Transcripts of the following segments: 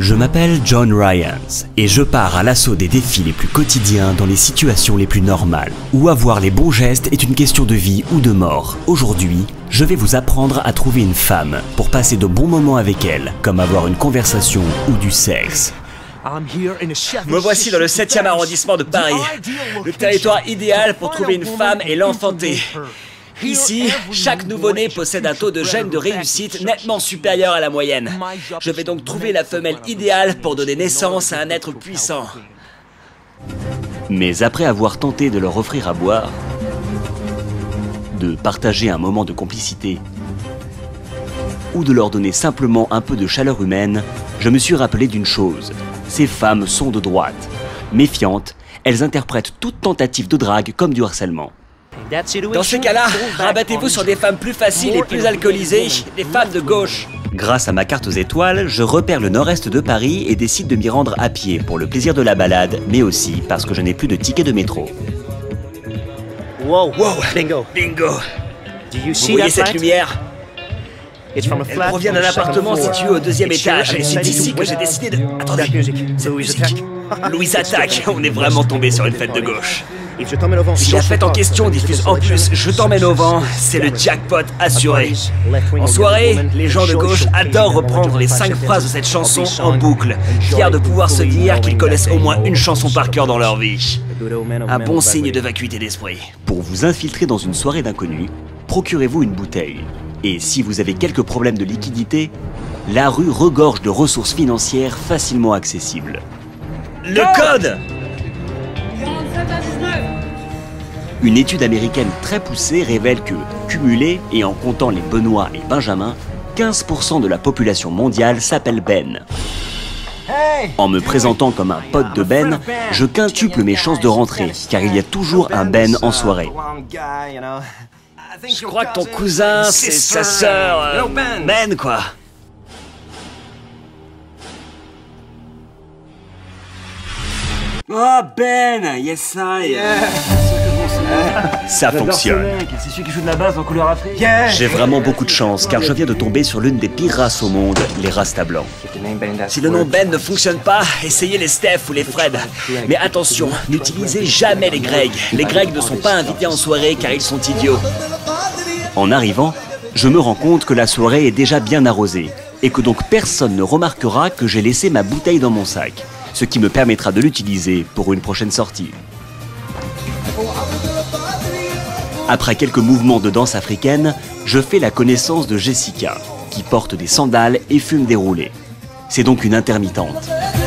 Je m'appelle John Ryans et je pars à l'assaut des défis les plus quotidiens dans les situations les plus normales, où avoir les bons gestes est une question de vie ou de mort. Aujourd'hui, je vais vous apprendre à trouver une femme pour passer de bons moments avec elle, comme avoir une conversation ou du sexe. Me voici dans le 7e arrondissement de Paris, le territoire idéal pour trouver une femme et l'enfanter. Ici, chaque nouveau-né possède un taux de gène de réussite nettement supérieur à la moyenne. Je vais donc trouver la femelle idéale pour donner naissance à un être puissant. Mais après avoir tenté de leur offrir à boire, de partager un moment de complicité, ou de leur donner simplement un peu de chaleur humaine, je me suis rappelé d'une chose. Ces femmes sont de droite. Méfiantes, elles interprètent toute tentative de drague comme du harcèlement. Dans ces cas-là, rabattez-vous sur des femmes plus faciles et plus alcoolisées, des femmes de gauche. Grâce à ma carte aux étoiles, je repère le nord-est de Paris et décide de m'y rendre à pied pour le plaisir de la balade, mais aussi parce que je n'ai plus de ticket de métro. Wow, bingo. Vous voyez cette lumière? Elle provient d'un appartement situé au 2e étage. Et c'est ici que j'ai décidé de... Attendez, cette musique. Louise Attaque, on est vraiment tombé sur une fête de gauche. Si la fête en question diffuse en plus Je t'emmène au vent, c'est le jackpot assuré. En soirée, les gens de gauche adorent reprendre les 5 phrases de cette chanson en boucle, fiers de pouvoir se dire qu'ils connaissent au moins une chanson par cœur dans leur vie. Un bon signe de vacuité d'esprit. Pour vous infiltrer dans une soirée d'inconnus, procurez-vous une bouteille. Et si vous avez quelques problèmes de liquidité, la rue regorge de ressources financières facilement accessibles. Le code! Une étude américaine très poussée révèle que, cumulée et en comptant les Benoît et Benjamin, 15% de la population mondiale s'appelle Ben. En me présentant comme un pote de Ben, je quintuple mes chances de rentrer, car il y a toujours un Ben en soirée. Je crois que ton cousin, c'est sa sœur... Ben, quoi. Oh Ben, yes I. Ça fonctionne. C'est celui qui joue de la basse en couleur Afrique. J'ai vraiment beaucoup de chance car je viens de tomber sur l'une des pires races au monde, les Rasta blancs. Si le nom Ben ne fonctionne pas, essayez les Steph ou les Fred. Mais attention, n'utilisez jamais les Greg. Les Greg ne sont pas invités en soirée car ils sont idiots. En arrivant, je me rends compte que la soirée est déjà bien arrosée et que donc personne ne remarquera que j'ai laissé ma bouteille dans mon sac, ce qui me permettra de l'utiliser pour une prochaine sortie. Après quelques mouvements de danse africaine, je fais la connaissance de Jessica, qui porte des sandales et fume des roulés. C'est donc une intermittente.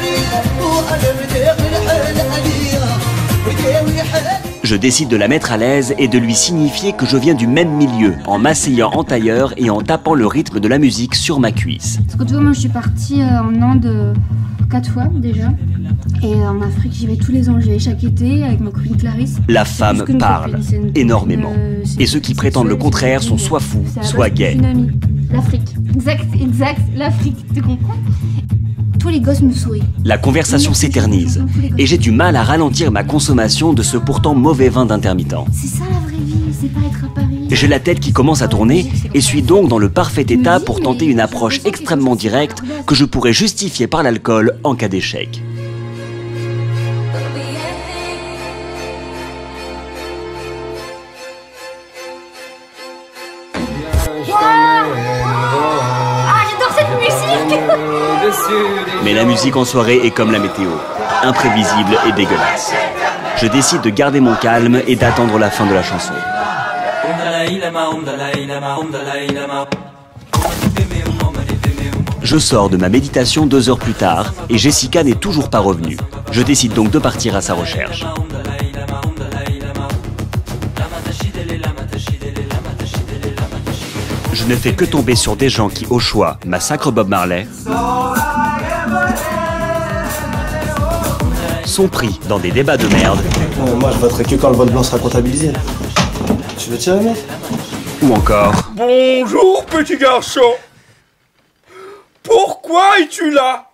Je décide de la mettre à l'aise et de lui signifier que je viens du même milieu, en m'asseyant en tailleur et en tapant le rythme de la musique sur ma cuisse. Parce que tu vois, moi je suis partie en Inde 4 fois déjà. Et en Afrique, j'y vais tous les ans, j'y vais chaque été avec ma copine Clarisse. La femme parle énormément. Et ceux qui prétendent le contraire sont soit fous, soit gays. L'Afrique. Exact, l'Afrique, tu comprends? Tous les gosses me sourient. La conversation s'éternise. Et j'ai du mal à ralentir ma consommation de ce pourtant mauvais vin d'intermittent. C'est ça la vraie vie, c'est pas être à Paris. J'ai la tête qui commence à tourner et suis donc dans le parfait état pour tenter une approche extrêmement directe que je pourrais justifier par l'alcool en cas d'échec. Mais la musique en soirée est comme la météo, imprévisible et dégueulasse. Je décide de garder mon calme et d'attendre la fin de la chanson. Je sors de ma méditation 2 heures plus tard et Jessica n'est toujours pas revenue. Je décide donc de partir à sa recherche. Je ne fais que tomber sur des gens qui, au choix, massacrent Bob Marley, sont pris dans des débats de merde. Moi, je voterai que quand le vote blanc sera comptabilisé. Tu veux tirer, mec? Ou encore... Bonjour, petit garçon. Pourquoi es-tu là?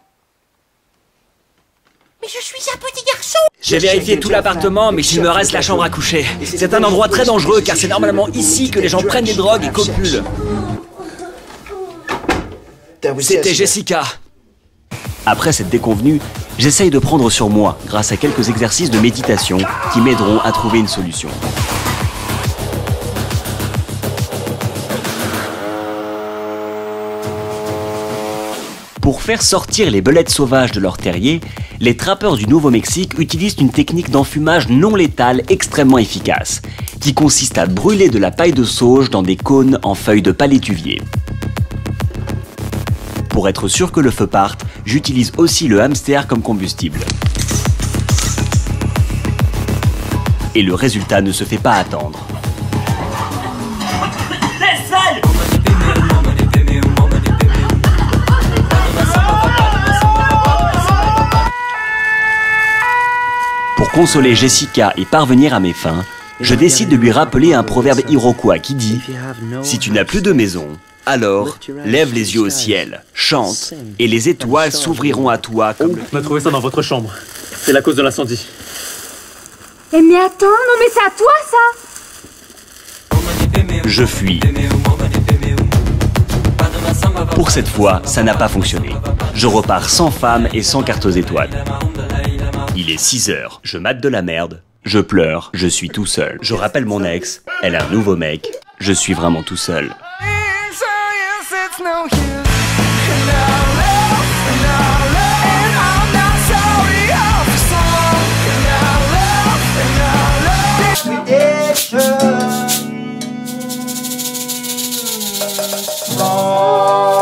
Mais je suis un petit garçon! J'ai vérifié tout l'appartement, mais il me reste la chambre à coucher. C'est un endroit très dangereux, car c'est normalement ici que les gens prennent des drogues et copulent. C'était Jessica. Après cette déconvenue, j'essaye de prendre sur moi grâce à quelques exercices de méditation qui m'aideront à trouver une solution. Pour faire sortir les belettes sauvages de leur terrier, les trappeurs du Nouveau-Mexique utilisent une technique d'enfumage non létale extrêmement efficace, qui consiste à brûler de la paille de sauge dans des cônes en feuilles de palétuvier. Pour être sûr que le feu parte, j'utilise aussi le hamster comme combustible. Et le résultat ne se fait pas attendre. Pour consoler Jessica et parvenir à mes fins, je décide de lui rappeler un proverbe iroquois qui dit « Si tu n'as plus de maison, alors lève les yeux au ciel, chante, et les étoiles s'ouvriront à toi comme le... » On a trouvé ça dans votre chambre. C'est la cause de l'incendie. Eh mais attends, non mais c'est à toi ça! Je fuis. Pour cette fois, ça n'a pas fonctionné. Je repars sans femme et sans carte aux étoiles. Il est 6 heures, je mate de la merde, je pleure, je suis tout seul. Je rappelle mon ex, elle a un nouveau mec, je suis vraiment tout seul. Oh